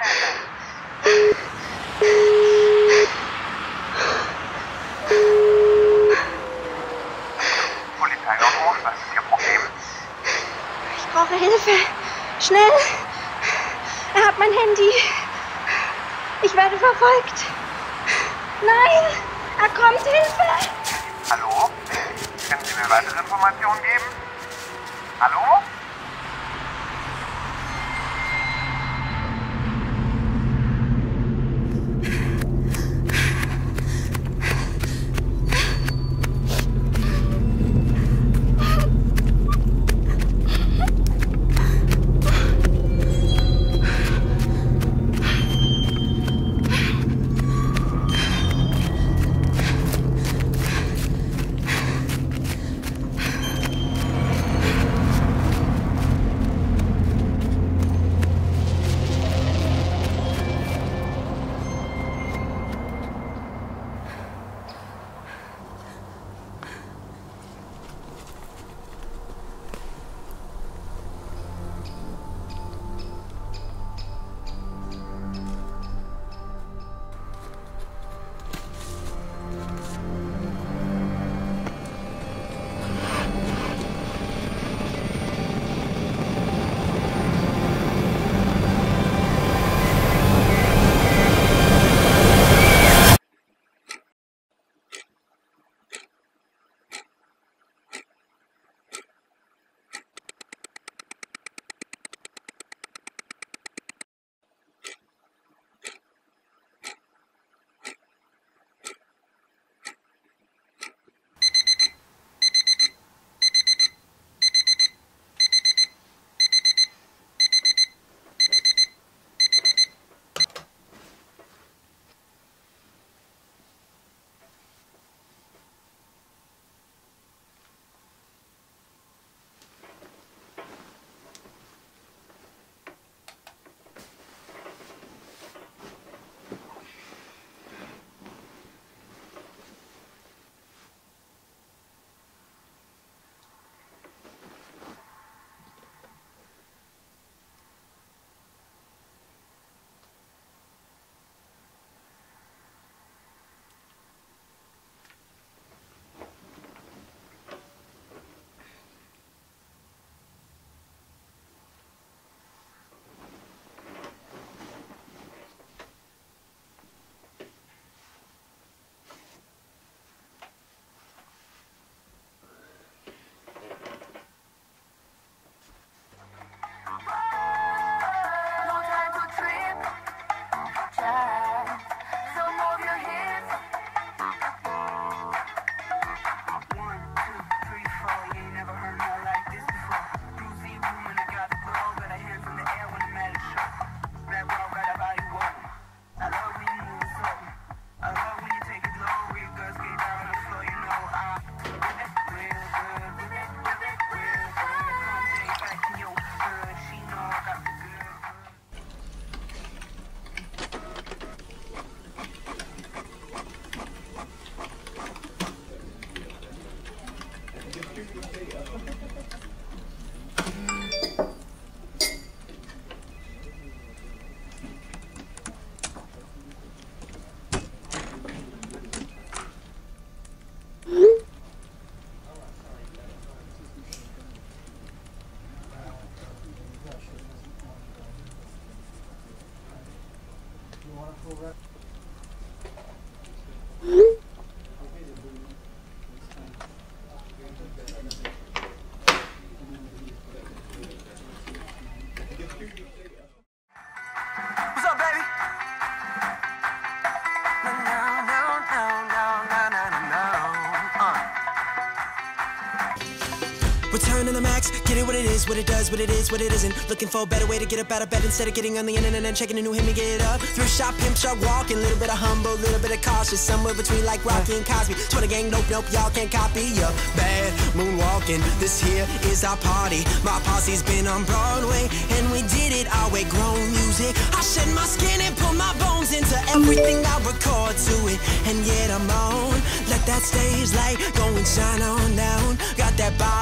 Polizei Nordmoos, was ist Ihr Problem? Ich brauche Hilfe. Schnell. Er hat mein Handy. Ich werde verfolgt. Nein, er kommt. Hilfe. Hallo? Können Sie mir weitere Informationen geben? Hallo? Return to the max, get it what it is, what it does, what it is, what it isn't. Looking for a better way to get up out of bed instead of getting on the internet and checking a new hit me get up. Thrift shop, pimp shop, walking, little bit of humble, little bit of cautious, somewhere between like Rocky and Cosby. Twitter gang, nope, nope, y'all can't copy ya. Bad moonwalking, this here is our party. My posse's been on Broadway, and we did it our way. Grown music, I shed my skin and put my bones into everything I record to it, and yet I'm on. Let that stage light go and shine on down. Got that Bob Barker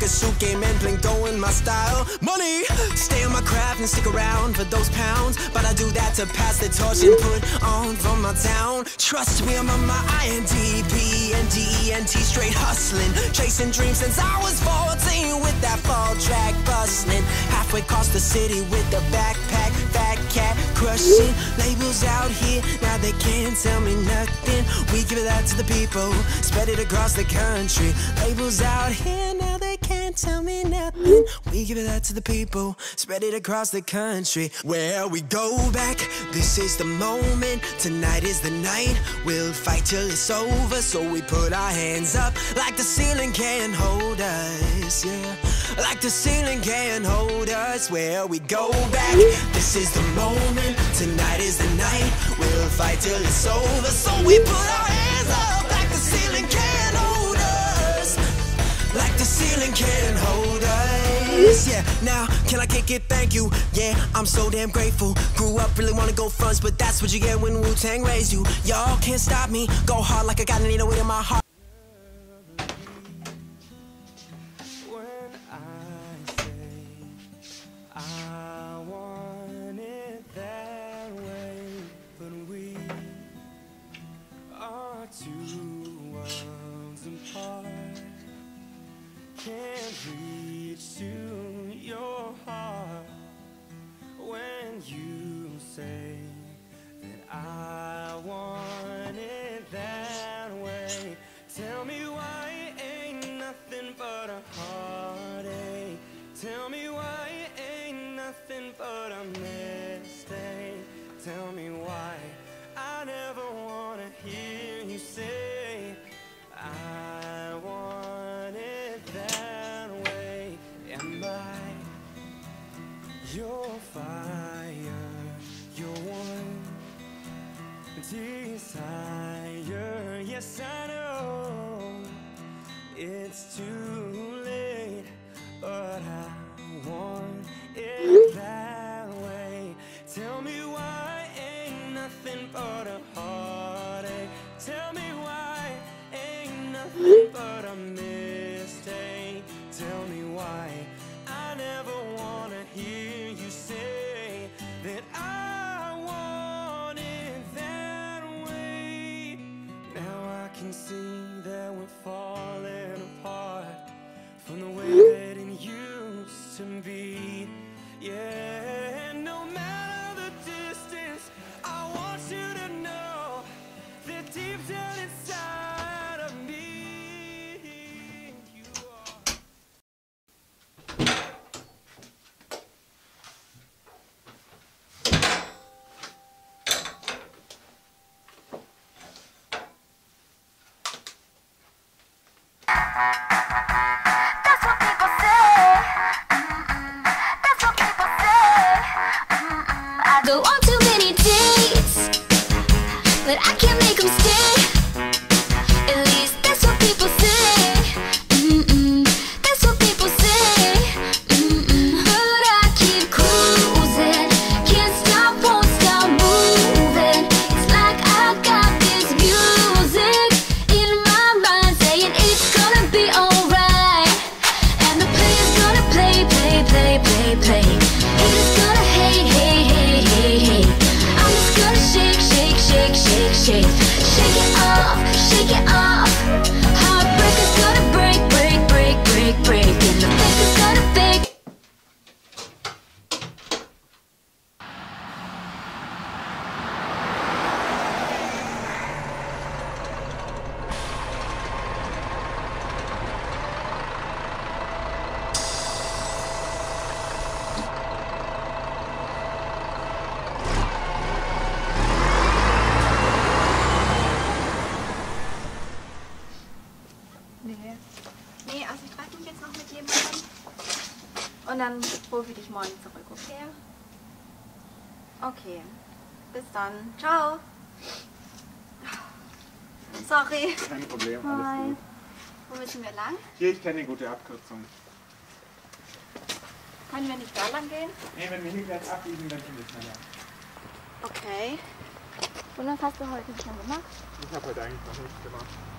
the suit game and blink going my style. Money, stay on my craft and stick around for those pounds. But I do that to pass the torch and put on from my town. Trust me, I'm on my INDP and DENT, straight hustling, chasing dreams since I was 14 with that fall track bustling. Halfway across the city with a backpack, fat cat crushing. Labels out here, now they can't tell me nothing. We give it out to the people, spread it across the country. Labels out here, now they can't tell me nothing. We give it out to the people, spread it across the country. Where we go back, this is the moment. Tonight is the night, we'll fight till it's over. So we put our hands up like the ceiling can't hold us, yeah. Like the ceiling can't hold us. Where we go back, this is the moment. Tonight is the night, we'll fight till it's over. So we put our hands up like the ceiling can't hold us. Like the ceiling can't hold us, yeah. Now, can I kick it? Thank you, yeah, I'm so damn grateful. Grew up, really wanna go fronts, but that's what you get when Wu-Tang raised you. Y'all can't stop me, go hard like I got an 808 in my heart. Can't reach to your heart when you say that I want it that way. Tell me why it ain't nothing but a heartache. Tell me why it ain't nothing but a mistake. Tell me why I never wanna hear you say I want it that way. Am I your fire, your one desire? Yes, I know it's too late, but I want it that way. Tell me why ain't nothing but a heartache. Tell me why ain't nothing but a mistake. Tell me why I never wanna hear you say that I want it that way. Now I can see that we're falling apart from the way that it used to be. Yeah, no matter the distance, I want you to know that deep down inside of me, you are. That's what people say. That's what people say. I go on too many dates, but I can't make them stay. At least that's what people say. That's what people say. But I keep cruising, can't stop, won't stop moving. It's like I got this music in my mind saying it's gonna be alright. And the player's gonna play, play, play, play, play. Haters gonna hate, hate, hate, hate, hate. I'm just gonna shake, shake, shake, shake, shake. Shake it off, shake it off. Heartbreaker's gonna break, break, break, break, break. And the faker's gonna fake. Nee, also ich treffe mich jetzt noch mit jemandem und dann rufe ich dich morgen zurück, okay? Okay, bis dann. Ciao. Sorry. Kein Problem, Hi. alles gut. Wo müssen wir lang? Hier, ich kenne eine gute Abkürzung. Können wir nicht da lang gehen? Nee, wenn wir hier gleich abbiegen, dann finde ich schneller. Okay. Und was hast du heute schon gemacht? Ich habe heute eigentlich noch nichts gemacht.